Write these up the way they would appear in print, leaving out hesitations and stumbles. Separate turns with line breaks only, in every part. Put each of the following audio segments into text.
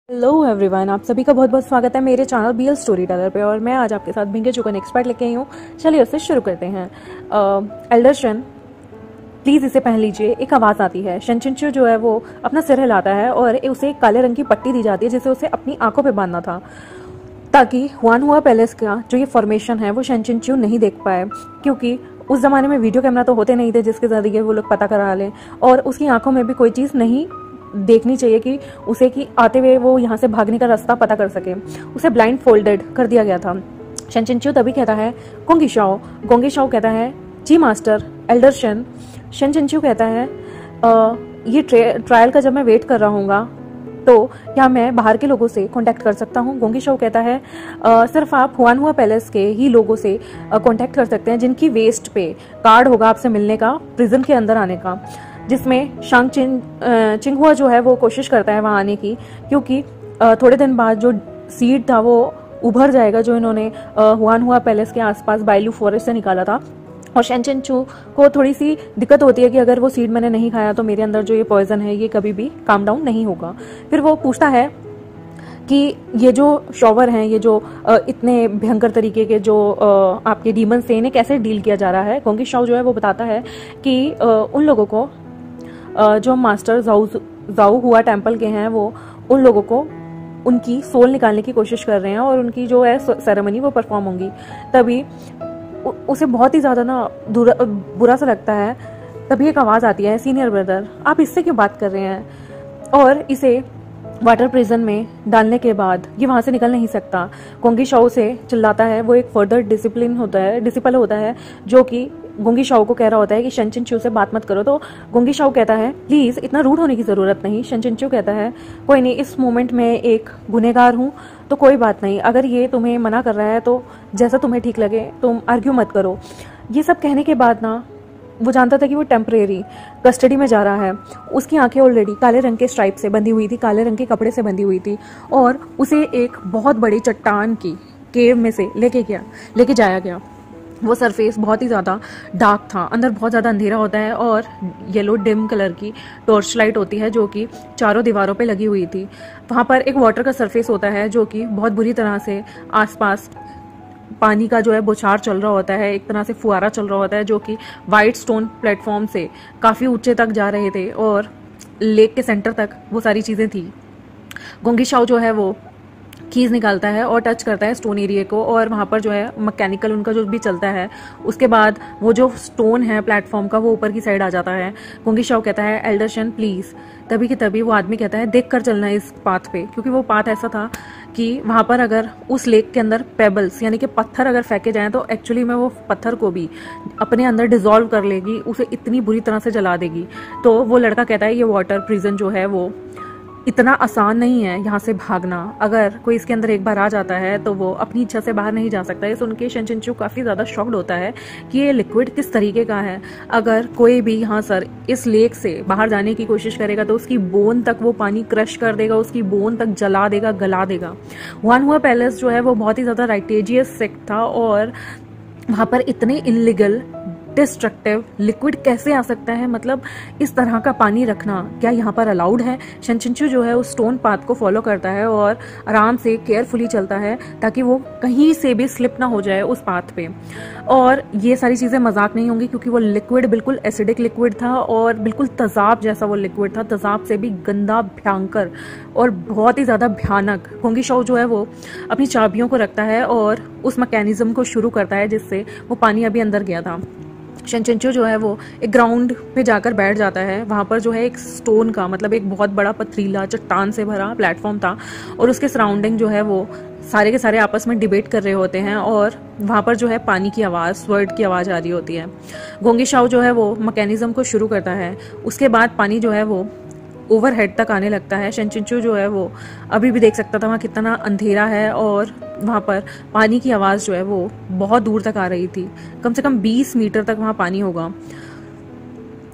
Hello everyone, आप सभी का बहुत बहुत स्वागत है मेरे चैनल बीएल स्टोरी टेलर पे। और मैं आज आपके साथ भिंगे चुकन एक्सपर्ट लेके आई हूँ। चलिए उससे शुरू करते हैं। एल्डर शन, प्लीज इसे पहन लीजिए। एक आवाज आती है। शनचिंचू जो है वो अपना सिर हिलाता है और उसे एक काले रंग की पट्टी दी जाती है जिसे उसे अपनी आंखों पे बांधना था, ताकि हुआनहुआ पैलेस का जो ये फॉर्मेशन है वो शनचिंचू नहीं देख पाए, क्योंकि उस जमाने में वीडियो कैमरा तो होते नहीं थे जिसके जरिए वो लोग पता करा लें, और उसकी आंखों में भी कोई चीज़ नहीं देखनी चाहिए कि उसे कि आते हुए वो यहाँ से भागने का रास्ता पता कर सके। उसे ब्लाइंड फोल्डेड कर दिया गया था। शनचिंचू तभी कहता है गोंगी शाओ। गोंगी शाओ कहता है जी मास्टर। एल्डर शन। शनचिंचू कहता है ये ट्रायल का जब मैं वेट कर रहा हूँगा तो क्या मैं बाहर के लोगों से कांटेक्ट कर सकता हूँ? गोंगी शाओ कहता है सिर्फ आप हुआनहुआ पैलेस के ही लोगों से कांटेक्ट कर सकते हैं जिनकी वेस्ट पे कार्ड होगा आपसे मिलने का, प्रिजन के अंदर आने का, जिसमें शांग चिंगहुआ जो है वो कोशिश करता है वहाँ आने की, क्योंकि थोड़े दिन बाद जो सीड था वो उभर जाएगा जो इन्होंने हुआनहुआ पैलेस के आसपास बाइलू फॉरेस्ट से निकाला था। और शनचिंचू को थोड़ी सी दिक्कत होती है कि अगर वो सीड मैंने नहीं खाया तो मेरे अंदर जो ये पॉइजन है ये कभी भी काम डाउन नहीं होगा। फिर वो पूछता है कि ये जो शॉवर हैं, ये जो इतने भयंकर तरीके के जो आपके डीमन से इन्हें कैसे डील किया जा रहा है। गोंगी शाओ जो है वो बताता है कि उन लोगों को जो मास्टर जाऊ हुआ टेम्पल के हैं वो उन लोगों को उनकी सोल निकालने की कोशिश कर रहे हैं और उनकी जो है सेरेमनी वो परफॉर्म होंगी। तभी उसे बहुत ही ज़्यादा ना बुरा सा लगता है। तभी एक आवाज़ आती है, सीनियर ब्रदर आप इससे क्यों बात कर रहे हैं? और इसे वाटर प्रिजन में डालने के बाद ये वहाँ से निकल नहीं सकता। गोंगी शाओ से चिल्लाता है। वो एक फर्दर डिसिप्लिन होता है जो कि गोंगी शाओ को कह रहा होता है कि शनचिंचू से बात मत करो। तो गोंगी शाओ कहता है प्लीज इतना रूड होने की जरूरत नहीं। शनचिंचू कहता है कोई नहीं, इस मोमेंट में एक गुनहगार हूँ तो कोई बात नहीं, अगर ये तुम्हें मना कर रहा है तो जैसा तुम्हें ठीक लगे तुम आर्ग्यू मत करो। ये सब कहने के बाद ना वो जानता था कि वो टेम्परेरी कस्टडी में जा रहा है। उसकी आंखें ऑलरेडी काले रंग के स्ट्राइप से बंधी हुई थी, काले रंग के कपड़े से बंधी हुई थी, और उसे एक बहुत बड़ी चट्टान की केव में से लेके जाया गया। वो सरफेस बहुत ही ज़्यादा डार्क था, अंदर बहुत ज़्यादा अंधेरा होता है और येलो डिम कलर की टॉर्च लाइट होती है जो कि चारों दीवारों पे लगी हुई थी। वहाँ पर एक वाटर का सरफेस होता है जो कि बहुत बुरी तरह से आसपास पानी का जो है बौछार चल रहा होता है, एक तरह से फुहारा चल रहा होता है जो कि वाइट स्टोन प्लेटफॉर्म से काफ़ी ऊंचे तक जा रहे थे और लेक के सेंटर तक वो सारी चीज़ें थी। गोंगी शाओ जो है वो कीज निकालता है और टच करता है स्टोन एरिया को, और वहाँ पर जो है मैकेनिकल उनका जो भी चलता है उसके बाद वो जो स्टोन है प्लेटफॉर्म का वो ऊपर की साइड आ जाता है। गोंगी शाओ कहता है एल्डर शन प्लीज। तभी की तभी वो आदमी कहता है देख कर चलना इस पाथ पे, क्योंकि वो पाथ ऐसा था कि वहाँ पर अगर उस लेक के अंदर पेबल्स यानी कि पत्थर अगर फेंके जाएं तो एक्चुअली में वो पत्थर को भी अपने अंदर डिजोल्व कर लेगी, उसे इतनी बुरी तरह से जला देगी। तो वो लड़का कहता है ये वाटर प्रिजन जो है वो इतना आसान नहीं है यहाँ से भागना, अगर कोई इसके अंदर एक बार आ जाता है तो वो अपनी इच्छा से बाहर नहीं जा सकता। ये सुन के शनचिंचू काफ़ी ज़्यादा शॉक्ड होता है कि ये लिक्विड किस तरीके का है। अगर कोई भी यहाँ सर इस लेक से बाहर जाने की कोशिश करेगा तो उसकी बोन तक वो पानी क्रश कर देगा, उसकी बोन तक जला देगा, गला देगा। हुआनहुआ पैलेस जो है वो बहुत ही ज़्यादा राइटेजियस सेक्ट था और वहाँ पर इतने इलीगल डिस्ट्रक्टिव लिक्विड कैसे आ सकता है, मतलब इस तरह का पानी रखना क्या यहाँ पर अलाउड है? शनचिंचू जो है उस स्टोन पाथ को फॉलो करता है और आराम से केयरफुली चलता है ताकि वो कहीं से भी स्लिप ना हो जाए उस पाथ पे। और ये सारी चीज़ें मजाक नहीं होंगी क्योंकि वो लिक्विड बिल्कुल एसिडिक लिक्विड था और बिल्कुल तेजाब जैसा वो लिक्विड था, तेजाब से भी गंदा, भयंकर और बहुत ही ज़्यादा भयानक। गोंगी शाओ जो है वो अपनी चाबियों को रखता है और उस मैकेनिज्म को शुरू करता है जिससे वो पानी अभी अंदर गया था। शनचिंचू जो है वो एक ग्राउंड पे जाकर बैठ जाता है। वहाँ पर जो है एक स्टोन का मतलब एक बहुत बड़ा पथरीला चट्टान से भरा प्लेटफॉर्म था और उसके सराउंडिंग जो है वो सारे के सारे आपस में डिबेट कर रहे होते हैं और वहाँ पर जो है पानी की आवाज़, स्वर्ड की आवाज़ आ रही होती है। गोंगी शाओ जो है वो मैकेनिज्म को शुरू करता है। उसके बाद पानी जो है वो ओवरहेड तक आने लगता है। शनचिंचू जो है वो अभी भी देख सकता था वहाँ कितना अंधेरा है और वहाँ पर पानी की आवाज़ जो है वो बहुत दूर तक आ रही थी, कम से कम 20 मीटर तक वहाँ पानी होगा।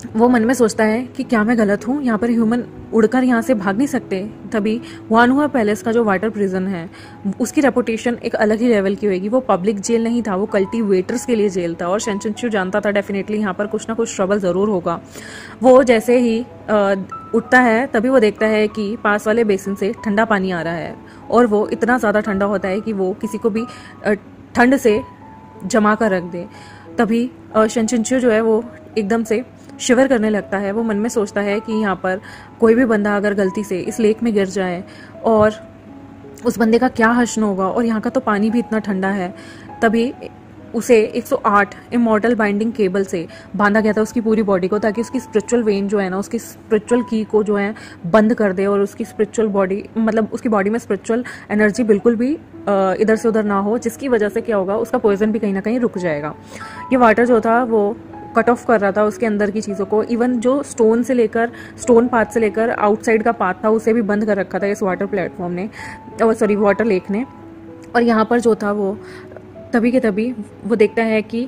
वो मन में सोचता है कि क्या मैं गलत हूँ, यहाँ पर ह्यूमन उड़कर यहाँ से भाग नहीं सकते। तभी वानहुआ पैलेस का जो वाटर प्रिजन है उसकी रेपुटेशन एक अलग ही लेवल की होगी। वो पब्लिक जेल नहीं था, वो कल्टीवेटर्स के लिए जेल था और शेन चिंचू जानता था डेफिनेटली यहाँ पर कुछ ना कुछ ट्रबल ज़रूर होगा। वो जैसे ही उठता है तभी वो देखता है कि पास वाले बेसिन से ठंडा पानी आ रहा है और वो इतना ज़्यादा ठंडा होता है कि वो किसी को भी ठंड से जमा कर रख दे। तभी शेन चिंचू जो है वो एकदम से शिवर करने लगता है। वो मन में सोचता है कि यहाँ पर कोई भी बंदा अगर गलती से इस लेक में गिर जाए और उस बंदे का क्या हश्न होगा, और यहाँ का तो पानी भी इतना ठंडा है। तभी उसे 108 इमॉर्टल बाइंडिंग केबल से बांधा गया था उसकी पूरी बॉडी को, ताकि उसकी स्पिरिचुअल वेन जो है ना, उसकी स्पिरिचुअल की को जो है बंद कर दे और उसकी स्पिरिचुअल बॉडी, मतलब उसकी बॉडी में स्पिरिचुअल एनर्जी बिल्कुल भी इधर से उधर ना हो, जिसकी वजह से क्या होगा, उसका पॉइजन भी कहीं ना कहीं रुक जाएगा। ये वाटर जो था वो कट ऑफ कर रहा था उसके अंदर की चीज़ों को। इवन जो स्टोन पाथ से लेकर आउटसाइड का पाथ था उसे भी बंद कर रखा था इस वाटर प्लेटफॉर्म ने, वाटर लेक ने। और यहाँ पर जो था वो तभी के तभी वो देखता है कि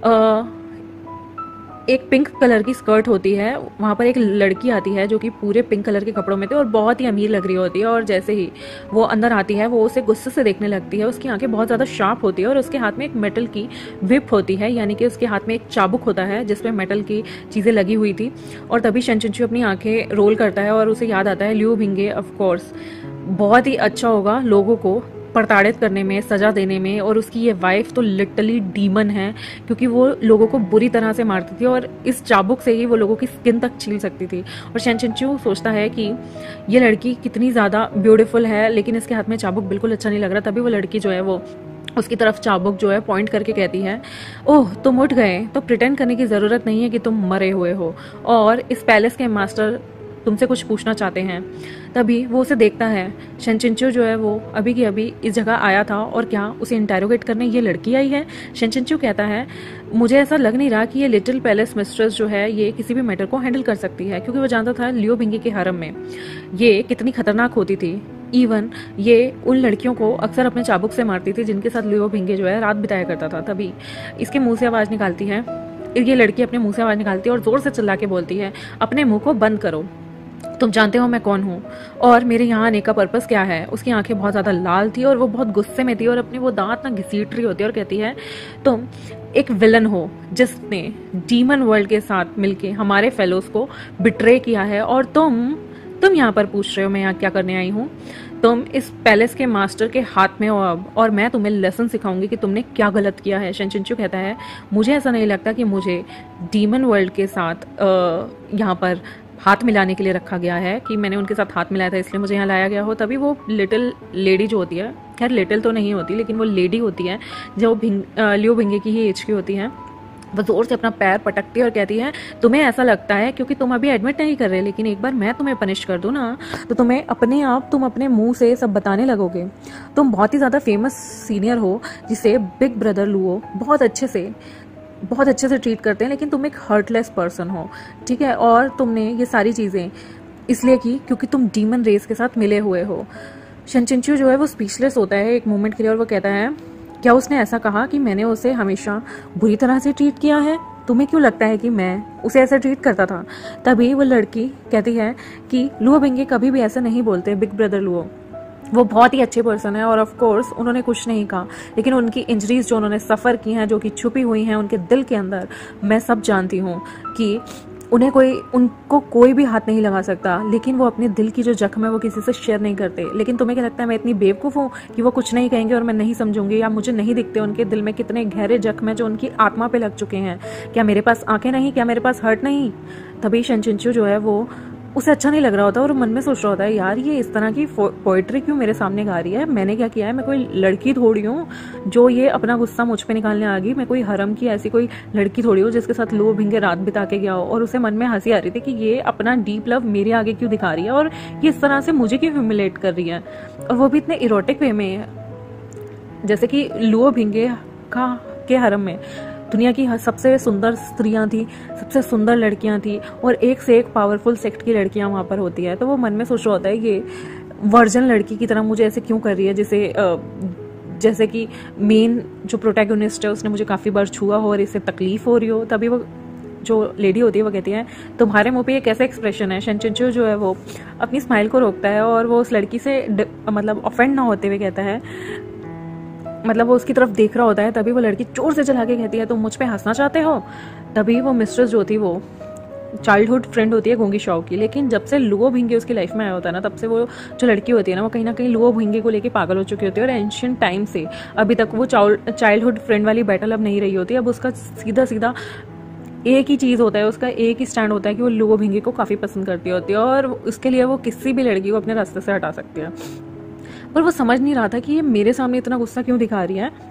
एक पिंक कलर की स्कर्ट होती है, वहाँ पर एक लड़की आती है जो कि पूरे पिंक कलर के कपड़ों में थी और बहुत ही अमीर लग रही होती है। और जैसे ही वो अंदर आती है वो उसे गुस्से से देखने लगती है। उसकी आंखें बहुत ज़्यादा शार्प होती है और उसके हाथ में एक मेटल की विप होती है, यानी कि उसके हाथ में एक चाबुक होता है जिसमें मेटल की चीज़ें लगी हुई थी। और तभी शेन चिंचू अपनी आंखें रोल करता है और उसे याद आता है लियू भिंगे। ऑफकोर्स बहुत ही अच्छा होगा लोगों को प्रताड़ित करने में, सजा देने में, और उसकी ये वाइफ तो लिटरली डीमन है क्योंकि वो लोगों को बुरी तरह से मारती थी और इस चाबुक से ही वो लोगों की स्किन तक छील सकती थी। और शेन चिंचू सोचता है कि ये लड़की कितनी ज़्यादा ब्यूटीफुल है, लेकिन इसके हाथ में चाबुक बिल्कुल अच्छा नहीं लग रहा। तभी वो लड़की जो है वो उसकी तरफ चाबुक जो है पॉइंट करके कहती है, ओह तुम उठ गए तो प्रिटेंड करने की ज़रूरत नहीं है कि तुम मरे हुए हो, और इस पैलेस के मास्टर तुमसे कुछ पूछना चाहते हैं। तभी वो उसे देखता है। शेन चिंचू जो है वो अभी की अभी इस जगह आया था और क्या उसे इंटेरोगेट करने ये लड़की आई है। शेन चिंचू कहता है, मुझे ऐसा लग नहीं रहा कि ये लिटिल पैलेस मिस्ट्रेस जो है ये किसी भी मैटर को हैंडल कर सकती है, क्योंकि वो जानता था लियो भिंगे के हरम में ये कितनी खतरनाक होती थी। इवन ये उन लड़कियों को अक्सर अपने चाबुक से मारती थी जिनके साथ लियो भिंगे जो है रात बिताया करता था। तभी इसके मुंह से आवाज़ निकालती है, ये लड़की अपने मुंह से आवाज़ निकालती है और ज़ोर से चिल्ला के बोलती है, अपने मुंह को बंद करो, तुम जानते हो मैं कौन हूँ और मेरे यहाँ आने का पर्पस क्या है। उसकी आंखें बहुत ज़्यादा लाल थी और वो बहुत गुस्से में थी और अपने वो दांत ना घसीट रही होती है और कहती है, तुम एक विलन हो जिसने डीमन वर्ल्ड के साथ मिलके हमारे फेलोज को बिट्रे किया है, और तुम यहाँ पर पूछ रहे हो मैं यहाँ क्या करने आई हूँ। तुम इस पैलेस के मास्टर के हाथ में हो अब, और मैं तुम्हें लेसन सिखाऊंगी कि तुमने क्या गलत किया है। शेन चिंचू कहता है, मुझे ऐसा नहीं लगता कि मुझे डीमन वर्ल्ड के साथ यहाँ पर हाथ मिलाने के लिए रखा गया है, कि मैंने उनके साथ हाथ मिलाया था इसलिए मुझे यहाँ लाया गया हो। तभी वो लिटिल लेडी जो होती है, खैर लिटिल तो नहीं होती लेकिन वो लेडी होती है जो लियो भिंगे की ही एज की होती है, वो जोर से अपना पैर पटकती है और कहती है, तुम्हें ऐसा लगता है क्योंकि तुम अभी एडमिट नहीं कर रहे, लेकिन एक बार मैं तुम्हें पनिश कर दूँ ना तो तुम्हें अपने आप तुम अपने मुंह से सब बताने लगोगे। तुम बहुत ही ज़्यादा फेमस सीनियर हो जिसे बिग ब्रदर लुओ बहुत अच्छे से ट्रीट करते हैं, लेकिन तुम एक हर्टलेस पर्सन हो, ठीक है, और तुमने ये सारी चीज़ें इसलिए की क्योंकि तुम डीमन रेस के साथ मिले हुए हो। शेन चिंचू जो है वो स्पीचलेस होता है एक मोमेंट के लिए और वो कहता है, क्या उसने ऐसा कहा कि मैंने उसे हमेशा बुरी तरह से ट्रीट किया है? तुम्हें क्यों लगता है कि मैं उसे ऐसा ट्रीट करता था? तभी वो लड़की कहती है कि लुओ भिंगे कभी भी ऐसा नहीं बोलते, बिग ब्रदर लुओ वो बहुत ही अच्छे पर्सन है और ऑफ कोर्स उन्होंने कुछ नहीं कहा, लेकिन उनकी इंजरीज जो उन्होंने सफ़र की हैं, जो कि छुपी हुई हैं उनके दिल के अंदर, मैं सब जानती हूँ कि उनको कोई भी हाथ नहीं लगा सकता, लेकिन वो अपने दिल की जो जख्म है वो किसी से शेयर नहीं करते। लेकिन तुम्हें क्या लगता है मैं इतनी बेवकूफ़ हूँ कि वो कुछ नहीं कहेंगे और मैं नहीं समझूंगी, या मुझे नहीं दिखते उनके दिल में कितने गहरे जख्म है जो उनकी आत्मा पे लग चुके हैं? क्या मेरे पास आंखें नहीं? क्या मेरे पास हर्ट नहीं? तभी शेन चिंचू जो है वो उसे अच्छा नहीं लग रहा होता और मन में सोच रहा होता है, यार ये इस तरह की पोइट्री क्यों मेरे सामने गा रही है? मैंने क्या किया है? मैं कोई लड़की थोड़ी हूँ जो ये अपना गुस्सा मुझ पे निकालने आ गई। मैं कोई हरम की ऐसी कोई लड़की थोड़ी हूँ जिसके साथ लुओ भिंगे रात बिता के गया हो। और उसे मन में हंसी आ रही थी कि ये अपना डीप लव मेरे आगे क्यों दिखा रही है और ये इस तरह से मुझे क्यों ह्यूमिलेट कर रही है, और वो भी इतने इरोटिक वे में, जैसे कि लुओ भिंगे के हरम में दुनिया की सबसे सुंदर स्त्रियां थी, सबसे सुंदर लड़कियां थी और एक से एक पावरफुल सेक्ट की लड़कियां वहाँ पर होती है। तो वो मन में सोच रहा होता है, ये वर्जन लड़की की तरह मुझे ऐसे क्यों कर रही है, जैसे कि मेन जो प्रोटैगनिस्ट है उसने मुझे काफ़ी बार छुआ हो और इससे तकलीफ हो रही हो। तभी वो जो लेडी होती है वो कहती है तुम्हारे मुंह पे ये कैसा एक्सप्रेशन है। शन चिंचू जो है वो अपनी स्माइल को रोकता है और वो उस लड़की से मतलब ऑफेंड ना होते हुए कहता है, मतलब वो उसकी तरफ देख रहा होता है। तभी वो लड़की जोर से चला के कहती है तुम मुझ पे हंसना चाहते हो। तभी वो मिस्ट्रेस जो थी वो चाइल्डहुड फ्रेंड होती है गोंगी शाओ की, लेकिन जब से लुओ भिंगे उसकी लाइफ में आया होता है ना, तब से वो जो लड़की होती है ना वो कहीं ना कहीं लुओ भिंगे को लेके पागल हो चुकी होती है। और एंशियंट टाइम से अभी तक वो चाइल्डहुड फ्रेंड वाली बैटल अब नहीं रही होती। अब उसका सीधा सीधा एक ही चीज़ होता है, उसका एक ही स्टैंड होता है कि वो लुओ भिंगे को काफ़ी पसंद करती होती है और उसके लिए वो किसी भी लड़की को अपने रास्ते से हटा सकती है। पर वो समझ नहीं रहा था कि ये मेरे सामने इतना गुस्सा क्यों दिखा रही है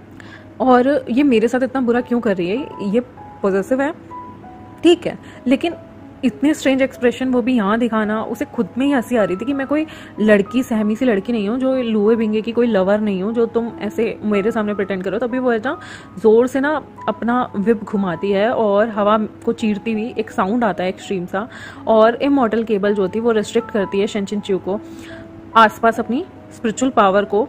और ये मेरे साथ इतना बुरा क्यों कर रही है। ये पॉजेसिव है ठीक है, लेकिन इतने स्ट्रेंज एक्सप्रेशन वो भी यहाँ दिखाना, उसे खुद में ही हंसी आ रही थी कि मैं कोई लड़की सहमी सी लड़की नहीं हूँ, जो लुए भिंगे की कोई लवर नहीं हूँ जो तुम ऐसे मेरे सामने प्रिटेंड करो। तभी वो है ना जोर से ना अपना विप घुमाती है और हवा को चीरती हुई एक साउंड आता है एक्सट्रीम सा, और इमॉर्टल केबल जो थी वो रेस्ट्रिक्ट करती है शन चिंचू को आसपास अपनी स्पिरिचुअल पावर को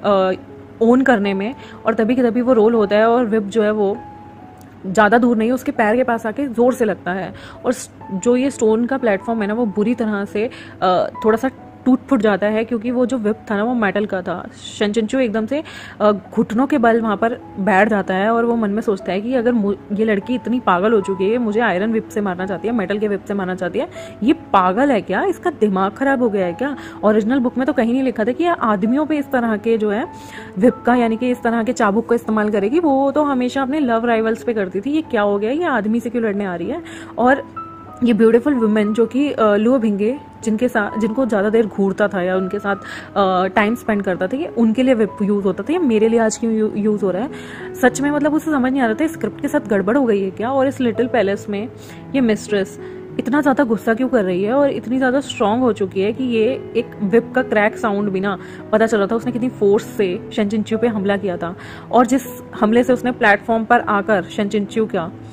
ओन करने में। और तभी के तभी वो रोल होता है और विप जो है वो ज़्यादा दूर नहीं, उसके पैर के पास आके ज़ोर से लगता है। और जो ये स्टोन का प्लेटफॉर्म है ना वो बुरी तरह से थोड़ा सा टूट फूट जाता है, क्योंकि वो जो विप था ना वो मेटल का था। शन चिंचू एकदम से घुटनों के बल वहाँ पर बैठ जाता है और वो मन में सोचता है कि अगर ये लड़की इतनी पागल हो चुकी है, मुझे आयरन विप से मारना चाहती है, मेटल के विप से मारना चाहती है, ये पागल है क्या, इसका दिमाग खराब हो गया है क्या। ओरिजिनल बुक में तो कहीं नहीं लिखा था कि ये आदमियों पे इस तरह के जो है विप का यानी कि इस तरह के चाबुक का इस्तेमाल करेगी। वो तो हमेशा अपने लव राइवल्स पे करती थी, ये क्या हो गया, ये आदमी से क्यों लड़ने आ रही है। और ये ब्यूटीफुल वुमेन जो कि लुओ भिंगे जिनको ज़्यादा देर घूरता था या उनके साथ टाइम स्पेंड करता था, ये उनके लिए विप यूज़ होता था, ये मेरे लिए आज क्यों यूज़ हो रहा है। सच में मतलब उसे समझ नहीं आ रहा था स्क्रिप्ट के साथ गड़बड़ हो गई है क्या। और इस लिटिल पैलेस में ये मिस्ट्रेस इतना ज़्यादा गुस्सा क्यों कर रही है और इतनी ज़्यादा स्ट्रांग हो चुकी है कि ये एक विप का क्रैक साउंड भी ना पता चल रहा था उसने कितनी फोर्स से शन चिंचू पे हमला किया था। और जिस हमले से उसने प्लेटफॉर्म पर आकर शन चिंचू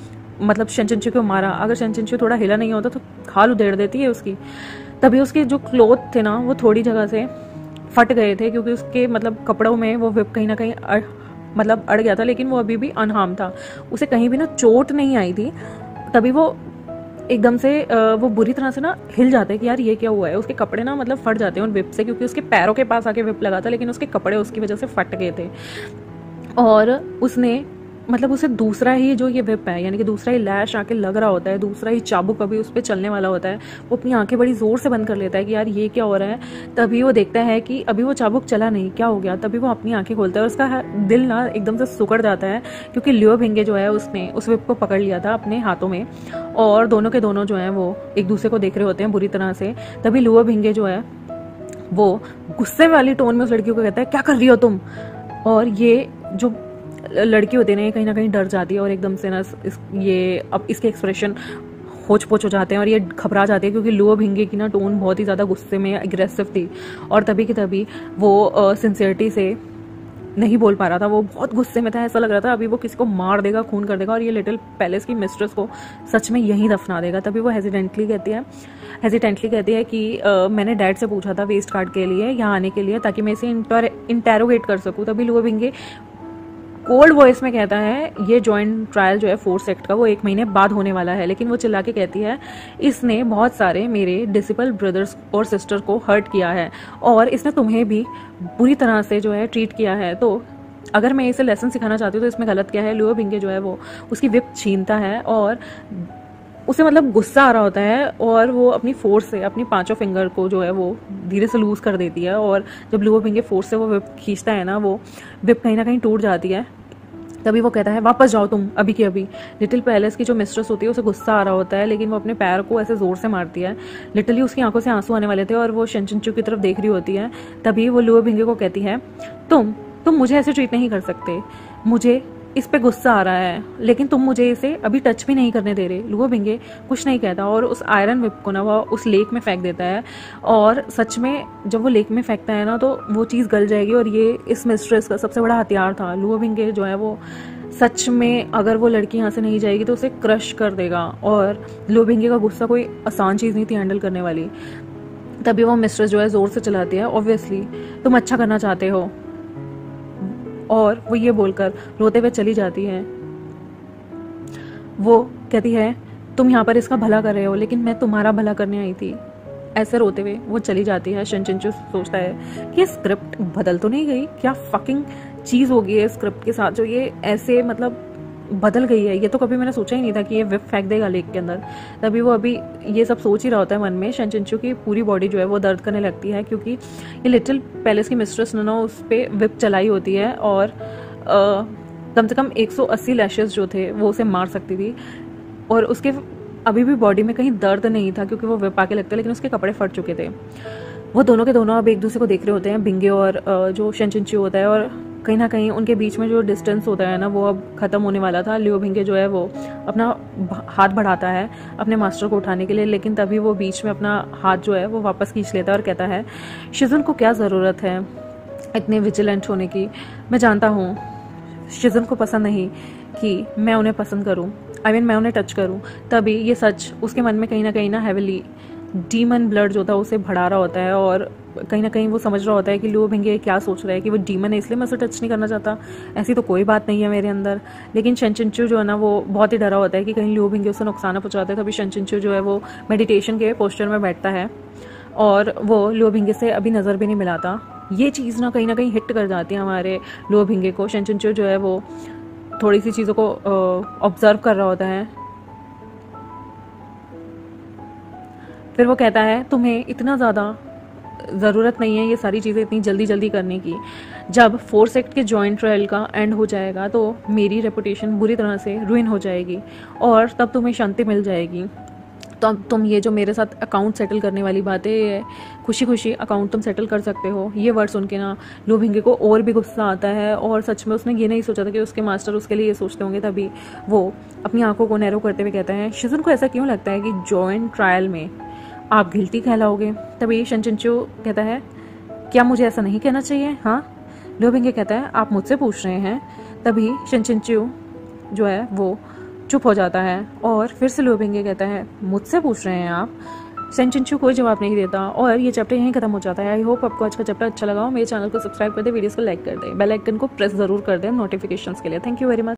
को मारा, अगर शन चिंचू थोड़ा हिला नहीं होता तो खाल उधेड़ देती है उसकी। तभी उसके जो क्लोथ थे ना वो थोड़ी जगह से फट गए थे, क्योंकि उसके मतलब कपड़ों में वो विप कहीं ना कहीं अड़ गया था, लेकिन वो अभी भी अनहार्म था, उसे कहीं भी ना चोट नहीं आई थी। तभी वो एकदम से वो बुरी तरह से ना हिल जाते हैं कि यार ये क्या हुआ है। उसके कपड़े ना मतलब फट जाते हैं उन विप से, क्योंकि उसके पैरों के पास आके विप लगा था, लेकिन उसके कपड़े उसकी वजह से फट गए थे। और उसने मतलब उसे दूसरा ही जो ये विप है यानी कि दूसरा ही लैश आके लग रहा होता है, दूसरा ही चाबुक अभी उस पर चलने वाला होता है। वो अपनी आंखें बड़ी जोर से बंद कर लेता है कि यार ये क्या हो रहा है। तभी वो देखता है कि अभी वो चाबुक चला नहीं, क्या हो गया। तभी वो अपनी आंखें खोलता है और उसका दिल ना एकदम से सुकड़ जाता है, क्योंकि लियो भिंगे जो है उसने उस विप को पकड़ लिया था अपने हाथों में और दोनों के दोनों जो है वो एक दूसरे को देख रहे होते हैं बुरी तरह से। तभी लियो भिंगे जो है वो गुस्से वाली टोन में उस लड़की को कहता है क्या कर रही हो तुम। और ये जो लड़की होती है ना ये कहीं ना कहीं डर जाती है और एकदम से ना ये अब इसके एक्सप्रेशन होच पोच हो जाते हैं और ये घबरा जाती है, क्योंकि लुओ भिंगे की ना टोन बहुत ही ज़्यादा गुस्से में एग्रेसिव थी। और तभी की तभी वो सिंसियरिटी से नहीं बोल पा रहा था, वो बहुत गुस्से में था, ऐसा लग रहा था अभी वो किसी को मार देगा, खून कर देगा और ये लिटिल पैलेस की मिस्ट्रेस को सच में यहीं दफना देगा। तभी वो हेजिटेंटली कहती है कि मैंने डैड से पूछा था वेस्ट कार्ड के लिए यहाँ आने के लिए, ताकि मैं इसे इंटेरोगेट कर सकूँ। तभी लुओ भिंगे कोल्ड वॉइस में कहता है ये जॉइंट ट्रायल जो है 4th एक्ट का वो 1 महीने बाद होने वाला है, लेकिन वो चिल्ला के कहती है इसने बहुत सारे मेरे डिसिपल ब्रदर्स और सिस्टर को हर्ट किया है और इसने तुम्हें भी बुरी तरह से जो है ट्रीट किया है, तो अगर मैं इसे लेसन सिखाना चाहती हूँ तो इसमें गलत क्या है। लुओ भिंगे जो है वो उसकी विप छीनता है और उसे मतलब गुस्सा आ रहा होता है और वो अपनी फोर्स से अपनी 5 फिंगर को जो है वो धीरे से लूज कर देती है। और जब लुओ भिंगे फोर्स से वो विप खींचता है ना वो विप कहीं ना कहीं टूट जाती है। तभी वो कहता है वापस जाओ तुम अभी के अभी। लिटिल पैलेस की जो मिस्ट्रेस होती है उसे गुस्सा आ रहा होता है, लेकिन वो अपने पैर को ऐसे जोर से मारती है, लिटरली उसकी आंखों से आंसू आने वाले थे और वो शन चिंचू की तरफ देख रही होती है। तभी वो लुओ भिंगे को कहती है तुम मुझे ऐसे ट्रीट नहीं कर सकते, मुझे इस पे गुस्सा आ रहा है, लेकिन तुम मुझे इसे अभी टच भी नहीं करने दे रहे। लुओ भिंगे कुछ नहीं कहता और उस आयरन विप को ना वो उस लेक में फेंक देता है। और सच में जब वो लेक में फेंकता है ना तो वो चीज़ गल जाएगी और ये इस मिस्ट्रेस का सबसे बड़ा हथियार था। लुओ भिंगे जो है वो सच में अगर वो लड़की यहाँ से नहीं जाएगी तो उसे क्रश कर देगा और लुओ भिंगे का गुस्सा कोई आसान चीज़ नहीं थी हैंडल करने वाली। तभी वो मिस्ट्रेस जो है जोर से चलाती है ऑब्वियसली तुम अच्छा करना चाहते हो, और वो ये बोलकर रोते हुए चली जाती है। वो कहती है तुम यहाँ पर इसका भला कर रहे हो, लेकिन मैं तुम्हारा भला करने आई थी। ऐसे रोते हुए वो चली जाती है। शन चिंचू सोचता है कि ये स्क्रिप्ट बदल तो नहीं गई, क्या फकिंग चीज़ हो गई है स्क्रिप्ट के साथ जो ये ऐसे मतलब बदल गई है। ये तो कभी मैंने सोचा ही नहीं था कि ये विप फेंक देगा लेक के अंदर। तभी वो अभी ये सब सोच ही रहा होता है मन में। शन चिंचू की पूरी बॉडी जो है वो दर्द करने लगती है, क्योंकि ये लिटिल पैलेस की मिस्ट्रेस ने ना उस पर विप चलाई होती है और कम से कम 180 लैशेस जो थे वो उसे मार सकती थी। और उसके अभी भी बॉडी में कहीं दर्द नहीं था क्योंकि वो विप आके लगता है, लेकिन उसके कपड़े फट चुके थे। वो दोनों के दोनों अब एक दूसरे को देख रहे होते हैं, बिंगे और जो शन चिंचू होता है, और कहीं ना कहीं उनके बीच में जो डिस्टेंस होता है ना वो अब खत्म होने वाला था। लियो भिंगे जो है वो अपना हाथ बढ़ाता है अपने मास्टर को उठाने के लिए, लेकिन तभी वो बीच में अपना हाथ जो है वो वापस खींच लेता है और कहता है शिजुन को क्या ज़रूरत है इतने विजिलेंट होने की। मैं जानता हूँ शिजुन को पसंद नहीं कि मैं उन्हें पसंद करूँ, मैं उन्हें टच करूँ। तभी ये सच उसके मन में कहीं ना हैविली डीमन ब्लड जो था उसे भड़ा रहा होता है, और कहीं ना कहीं वो समझ रहा होता है कि लियो भिंगे क्या सोच रहा है कि वो डीमन है इसलिए मैं उसे टच नहीं करना चाहता। ऐसी तो कोई बात नहीं है मेरे अंदर। लेकिन शन चिंचू जो है ना वो बहुत ही डरा होता है कि कहीं लियो भिंगे उसे नुकसान पहुंचाते हैं। तभी शन चिंचू जो है वो मेडिटेशन के पोस्चर में बैठता है और वो लियो भिंगे से अभी नज़र भी नहीं मिलाता। ये चीज़ ना कहीं हिट कर जाती है हमारे लियो भिंगे को। शन चिंचू जो है वो थोड़ी सी चीज़ों को ऑब्जर्व कर रहा होता है। फिर वो कहता है तुम्हें इतना ज़्यादा ज़रूरत नहीं है ये सारी चीज़ें इतनी जल्दी जल्दी करने की। जब 4 एक्ट के जॉइंट ट्रायल का एंड हो जाएगा तो मेरी रेपुटेशन बुरी तरह से रुइन हो जाएगी और तब तुम्हें शांति मिल जाएगी। तो अब तुम ये जो मेरे साथ अकाउंट सेटल करने वाली बातें, खुशी खुशी अकाउंट तुम सेटल कर सकते हो। ये वर्ड सुन के ना लियो भिंगे को और भी गुस्सा आता है, और सच में उसने ये नहीं सोचा था कि उसके मास्टर उसके लिए ये सोचते होंगे। तभी वो अपनी आंखों को नैरो करते हुए कहता है शिजुन को ऐसा क्यों लगता है कि जॉइंट ट्रायल में आप गिल्टी कहलाओगे। तभी शन चिंचू कहता है क्या मुझे ऐसा नहीं कहना चाहिए। हाँ, लियो भिंगे कहता है आप मुझसे पूछ रहे हैं। तभी शन चिंचू जो है वो चुप हो जाता है और फिर से लियो भिंगे कहता है मुझसे पूछ रहे हैं आप। शन चिंचू कोई जवाब नहीं देता और ये चैप्टर यहीं खत्म हो जाता है। आई होप आपको आज का चैप्टर अच्छा लगा हो। मेरे चैनल को सब्सक्राइब कर दे, वीडियोस को लाइक कर दे, बेल आइकन को प्रेस जरूर कर दे नोटिफिकेशंस के लिए। Thank you very much.